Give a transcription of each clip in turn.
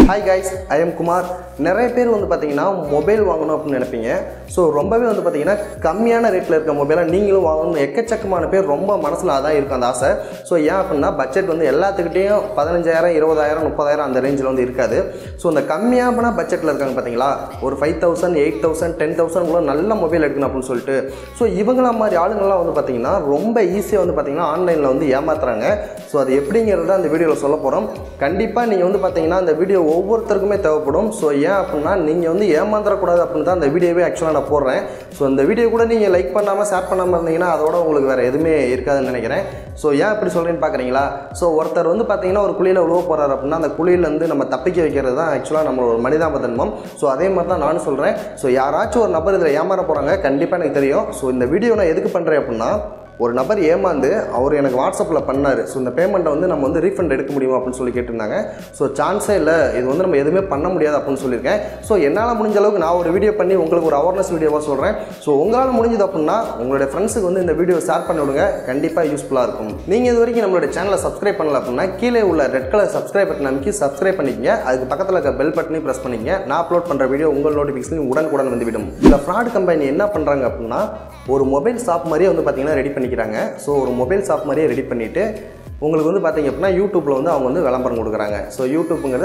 Hi guys, I am Kumar. நிறைய பேர் வந்து பாத்தீங்கன்னா மொபைல் வாங்கணும் அப்படி நினைப்பீங்க. சோ ரொம்பவே வந்து பாத்தீங்கன்னா கம்மியான ரேட்ல இருக்க மொபைலை நீங்களும் வாங்கணும் எக்கச்சக்கமான பேர் ரொம்ப மனசுல அதான் இருக்கும் அந்த ஆசை. சோ ஏன் அப்படினா பட்ஜெட் வந்து எல்லாத்துக்கிட்டயும் 15000 20000 30000 அந்த ரேஞ்சில வந்து இருக்காது. சோ அந்த கம்மியான பட்ஜெட்ல இருக்காங்க பாத்தீங்களா ஒரு 5000 8000 10000 கூட நல்ல மொபைல் எடுக்கணும் அப்படினு சொல்லிட்டு சோ இவங்கள மாதிரி ஆளுங்கலாம் வந்து பாத்தீங்கன்னா ரொம்ப ஈஸியா வந்து பாத்தீங்கன்னா ஆன்லைன்ல வந்து ஏமாத்துறாங்க. சோ அது எப்படிங்கறத அந்த வீடியோல சொல்ல போறோம். கண்டிப்பா நீங்க வந்து பாத்தீங்கன்னா அந்த வீடியோ ஒவ்வொருத்தருக்குமே தேவைப்படும். சோ ஏன் அப்படினா நீங்க வந்து ஏமாந்தற கூடாது அப்படினு தான் அந்த வீடியோவே एक्चुअली நான் போடுறேன். சோ இந்த வீடியோ கூட நீங்க லைக் பண்ணாம ஷேர் பண்ணாம இருந்தீங்கன்னா அதோட உங்களுக்கு வேற எதுமே இருக்காதுன்னு நினைக்கிறேன். சோ ஏன் இப்படி சொல்றேன்னு பாக்குறீங்களா? சோ ஒருத்தர் வந்து பாத்தீங்கன்னா ஒரு குழியில விழ போறாரு அப்படினா அந்த குழியில இருந்து நம்ம தப்பிக்க வைக்கிறது தான் एक्चुअली நம்மளோட ஒரு மனிதாபதன்மம். சோ அதே மாதிரி தான் நானும் சொல்றேன். சோ யாராச்சும் ஒரு நபர் இதல ஏமாற போறாங்க கண்டிப்பா எனக்கு தெரியும். சோ இந்த வீடியோ நான் எதுக்கு பண்றேன் அப்படினா ஒரு நபர் ஏமாந்து அவர் எனக்கு வாட்ஸ்அப்ல பண்ணாரு. சோ இந்த பேமெண்ட்டை வந்து நம்ம வந்து ரீஃபண்ட் எடுக்க முடியுமா அப்படினு சொல்லி கேட்டிருந்தாங்க. சோ சான்ஸே இல்ல. இது வந்து நம்ம எதுமே பண்ண முடியாது அப்படினு சொல்லிருக்கேன். சோ என்னால முடிஞ்ச அளவுக்கு நான் ஒரு வீடியோ பண்ணி உங்களுக்கு ஒரு அவேர்னஸ் வீடியோவா சொல்றேன். சோ உங்களால முடிஞ்சது அப்படினா உங்களுடைய ஃப்ரெண்ட்ஸ்க்கு வந்து இந்த வீடியோ ஷேர் பண்ணி விடுங்க. கண்டிப்பா யூஸ்ஃபுல்லா இருக்கும். நீங்க இதுவரைக்கும் நம்மளுடைய சேனலை சப்ஸ்கிரைப் பண்ணல அப்படினா கீழே உள்ள ரெட் கலர் சப்ஸ்கிரைப் பட்டனை அமைக்கி சப்ஸ்கிரைப் பண்ணிக்கங்க. அதுக்கு பக்கத்துல இருக்க பெல் பட்டனை பிரஸ் பண்ணிக்கங்க. நான் அப்லோட் பண்ற வீடியோ உங்க நோட்டிஃபிகேஷன் உடனுக்குடன் வந்துவிடும். இந்த ஃப்ராட் கம்பெனி என்ன பண்றாங்க அப்படினா ஒரு மொபைல் ஷாப் மாதிரியே வந்து பாத்தீங்கன்னா ரெடி பண்ணிக்கிறாங்க. சோ ஒரு மொபைல் ஷாப் மாதிரியே ரெடி பண்ணிட்டு உங்களுக்கு வந்து பாத்தீங்க அப்படினா YouTubeல வந்து அவங்க வந்து விளம்பரம் கொடுக்குறாங்க. சோ YouTubeங்கிறது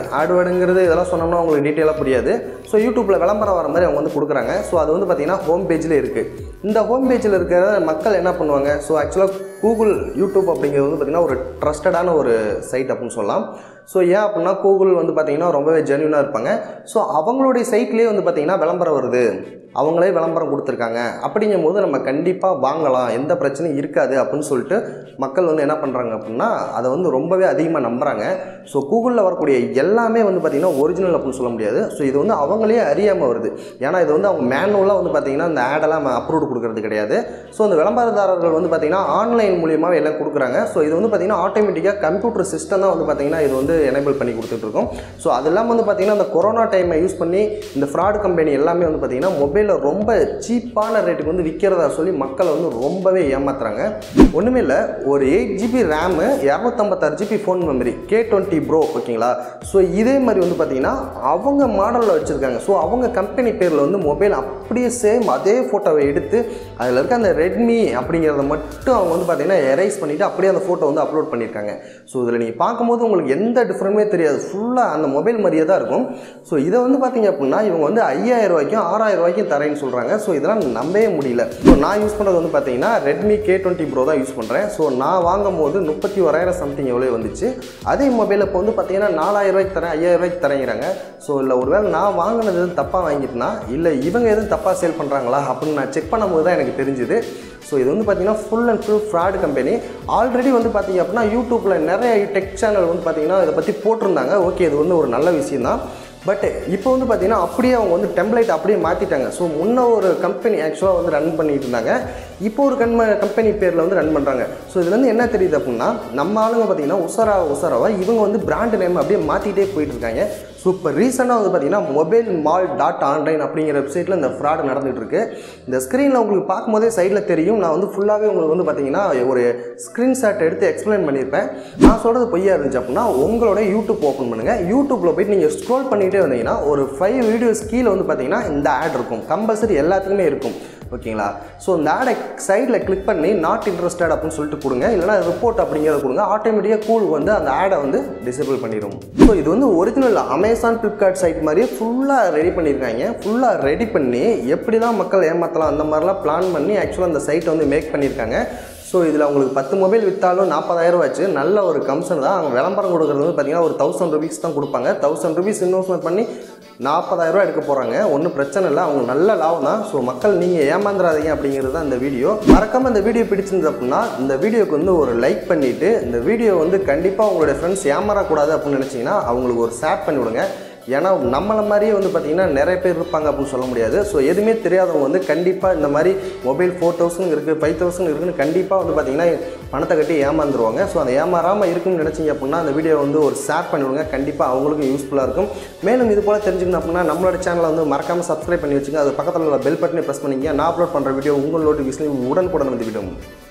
AdWord இதெல்லாம் சொன்னோம்னா உங்களுக்கு டீடைலா புரியாது. சோ YouTubeல விளம்பரம் வர மாதிரி அவங்க வந்து கொடுக்குறாங்க. சோ அது வந்து பாத்தீங்கன்னா ஹோம் பேஜ்ல இருக்கு. இந்த ஹோம் பேஜ்ல இருக்கிற மக்கள் என்ன பண்ணுவாங்க? சோ एक्चुअली Google YouTube அப்படிங்கிறது வந்து பாத்தீங்கன்னா ஒரு ட்ரஸ்டடான ஒரு சைட் அப்படினு சொல்லலாம். சோ ஏன் அப்படினா Google வந்து பாத்தீங்கன்னா ரொம்பவே ஜென்யூனா இருப்பாங்க. சோ அவங்களுடைய சைட்லயே வந்து பாத்தீங்கன்னா விளம்பரம் வருது. அவங்களே விளம்பரம் கொடுத்திருக்காங்க. அப்படிங்கும்போது நம்ம கண்டிப்பா வாங்கலாம். எந்த பிரச்சனையும் இருக்காது அப்படினு சொல்லிட்டு மக்கள் வந்து என்ன பண்றாங்க அப்படினா அத வந்து ரொம்பவே அதிகமா நம்புறாங்க. சோ Googleல வரக்கூடிய எல்லாமே வந்து பாத்தீங்கன்னா ஒரிஜினல் அப்படினு சொல்ல முடியாது. சோ இது வந்து அவங்களே அறியாம வருது. ஏனா இது வந்து அவங்க மேனுவலா வந்து பாத்தீங்கன்னா அந்த ஆட் எல்லாம் அப்ரூவ் கொடுக்கிறது கிடையாது. சோ அந்த விளம்பரதாரர்கள் வந்து பாத்தீங்கன்னா ஆன்லைன் மூலமா எல்லாம் கொடுக்குறாங்க. சோ இது வந்து பாத்தீங்கன்னா ஆட்டோமேட்டிக்கா கம்ப்யூட்டர் சிஸ்டம் தான் வந்து பாத்தீங்கன்னா இது வந்து எனேபிள் பண்ணி கொடுத்துட்டு இருக்கும். சோ அதெல்லாம் வந்து பாத்தீங்கன்னா அந்த கொரோனா டைமை யூஸ் பண்ணி இந்த ஃப்ராட் கம்பெனி எல்லாமே வந்து பாத்தீங்கன்னா மொபைல்ல ரொம்ப சீப்பான ரேட்டுக்கு வந்து விக்கிறதா சொல்லி மக்கள் வந்து ரொம்பவே ஏமாத்துறாங்க. ஒண்ணுமே இல்ல ஒரு 8GB RAM 256GB phone memory K20 Pro ஓகேங்களா? சோ இதே மாதிரி வந்து பாத்தீங்கன்னா அவங்க மாடல்ல வச்சிருக்காங்க. சோ அவங்க கம்பெனி பேர்ல வந்து மொபைல் அப்படியே சேம் அதே போட்டோவை எடுத்து அதுல இருக்க அந்த Redmi அப்படிங்கறத மட்டும் அவங்க வந்து பாத்தீங்கன்னா எரேஸ் பண்ணிட்டு அப்படியே அந்த போட்டோ வந்து அப்லோட் பண்ணிருக்காங்க. சோ இதுல நீங்க பாக்கும்போது உங்களுக்கு எந்த டிஃபரன்ஸே தெரியாது. ஃபுல்லா அந்த மொபைல் மாதிரியே தான் இருக்கும். சோ இத வந்து பாத்தீங்க அப்படினா இவங்க வந்து 5000 ரூபாய்க்கும் 6000 ரூபாய்க்கும் தரேன்னு சொல்றாங்க. சோ இதெல்லாம் நம்பவே முடியல. சோ நான் யூஸ் பண்றது வந்து பாத்தீங்கன்னா Redmi K20 Pro தான் யூஸ் பண்றேன். சோ நான் வாங்கும்போது 31000 சம்திங் எவ்வளவு வந்துச்சு. அதே மொபைல் இப்ப வந்து பாத்தீங்கன்னா 4000 ரூபாய்க்கு தரேன் 5000 ரூபாய்க்கு தரேங்கறாங்க. சோ இல்ல ஒருவேளை நான் வாங்குனது தப்பா வாங்கிட்டனா இல்ல இவங்க எதுவும் தப்பா சேல் பண்றாங்களா அப்படின்னு நான் செக் பண்ணும்போது தான் எனக்கு தெரிஞ்சது. சோ இது வந்து பாத்தீங்கன்னா full and full fraud company. Already வந்து பாத்தீங்க அப்படினா YouTubeல நிறைய டெக் சேனல் வந்து பாத்தீங்கன்னா இத பத்தி போட்டுருந்தாங்க. ஓகே இது வந்து ஒரு நல்ல விஷயம் தான். பட் இப்போ வந்து பாத்தீங்கன்னா அப்படியே அவங்க வந்து டெம்ப்ளேட் அப்படியே மாத்திட்டாங்க. சோ முன்ன ஒரு கம்பெனி एक्चुअली வந்து ரன் பண்ணிட்டு இருந்தாங்க. இப்போ ஒரு கம்பெனி பேர்ல வந்து ரன் பண்றாங்க. சோ இதுல இருந்து என்ன தெரியுது அப்படினா நம்ம ஆளுங்க பாத்தீங்கன்னா உசராவா இவங்க வந்து பிராண்ட் நேம் அப்படியே மாத்திட்டே போயிட்டு இருக்காங்க. சோ இப்போ ரீசன்ட்டா வந்து பாத்தீங்கன்னா mobilemall.online அப்படிங்கிற வெப்சைட்ல இந்த ஃப்ராட் நடந்துட்டு இருக்கு. இந்த ஸ்கிரீன்ல உங்களுக்கு பாக்கும்போதே சைடுல தெரியும். நான் வந்து ஃபுல்லாவே உங்களுக்கு வந்து பாத்தீங்கன்னா ஒரு ஸ்கிரீன்ஷாட் எடுத்து எக்ஸ்பிளைன் பண்ணிருப்பேன். நான் சொல்றது பொய்யா இருந்துச்சு அப்படினா உங்களோட YouTube ஓபன் பண்ணுங்க. YouTubeல போய் நீங்க ஸ்க்ரோல் பண்ணிட்டே வந்தீங்கன்னா ஒரு 5 வீடியோஸ் கீழ வந்து பாத்தீங்கன்னா இந்த ஆட் இருக்கும். கம்பல்சரி எல்லாத்துக்குமே இருக்கும். ஓகேங்களா? சோ இந்த ஆட் சைடுல கிளிக் பண்ணி நாட் இன்ட்ரஸ்டட் அப்படினு சொல்லிட்டு கொடுங்க. இல்லனா ரிப்போர்ட் அப்படிங்கறத கொடுங்க. ஆட்டோமேட்டிக்கா கூகுள் வந்து அந்த ஆடை வந்து டிசேபிள் பண்ணிரும். சோ இது வந்து ஒரிஜினல் Amazon Flipkart சைட் மாதிரியே ஃபுல்லா ரெடி பண்ணிருக்காங்க. ஃபுல்லா ரெடி பண்ணி எப்படிலாம் மக்கள் ஏமாத்தலாம் அந்த மாதிரிலாம் பிளான் பண்ணி एक्चुअली அந்த சைட் வந்து மேக் பண்ணிருக்காங்க. சோ இதுல உங்களுக்கு 10 மொபைல் வித்தாலும் 40000 ரூபாய் நல்ல ஒரு கமிஷன் தான். அவங்க விளம்பரம் கொடுக்கிறது வந்து பாத்தீங்கன்னா ஒரு 1000 ரூபீஸ் தான் கொடுப்பாங்க. 1000 ரூபீஸ் இன்வெஸ்ட்மென்ட் பண்ணி 40000 ரூபாய் எடுக்க போறாங்க. ஒன்றும் பிரச்சனை இல்லை. அவங்க நல்ல லாபம் தான். ஸோ மக்கள் நீங்கள் ஏமாந்துடாதீங்க அப்படிங்கிறது தான் இந்த வீடியோ. மறக்காம இந்த வீடியோ பிடிச்சிருந்தது அப்படின்னா இந்த வீடியோக்கு வந்து ஒரு லைக் பண்ணிட்டு இந்த வீடியோ வந்து கண்டிப்பாக உங்களுடைய ஃப்ரெண்ட்ஸ் ஏமாறக்கூடாது அப்படின்னு நினச்சிங்கன்னா அவங்களுக்கு ஒரு ஷேர் பண்ணி விடுங்க. ஏன்னா நம்மள மாதிரியே வந்து பார்த்தீங்கன்னா நிறைய பேர் இருப்பாங்க அப்படின்னு சொல்ல முடியாது. ஸோ எதுவுமே தெரியாதவங்க வந்து கண்டிப்பாக இந்த மாதிரி மொபைல் 4000 இருக்குது 5000 இருக்குன்னு கண்டிப்பாக வந்து பார்த்தீங்கன்னா பணத்தை கட்டி ஏமாந்துருவாங்க. ஸோ அந்த ஏமாறாமல் இருக்குன்னு நினச்சிங்க அப்படின்னா அந்த வீடியோ வந்து ஒரு ஷேர் பண்ணிவிடுங்க. கண்டிப்பாக அவங்களுக்கும் யூஸ்ஃபுல்லாக இருக்கும். மேலும் இது போல் தெரிஞ்சுக்கணும் அப்படின்னா நம்மளோட சேனலை வந்து மறக்காமல் சப்ஸ்கிரைப் பண்ணி வச்சுங்க. அது பக்கத்தில் உள்ள பெல் பட்டனை ப்ரெஸ் பண்ணிங்க. நான் அப்லோட் பண்ணுற வீடியோ உங்கள் நோட்டிஃபிகேஷன் உடனுக்குடன் வந்து விடும்.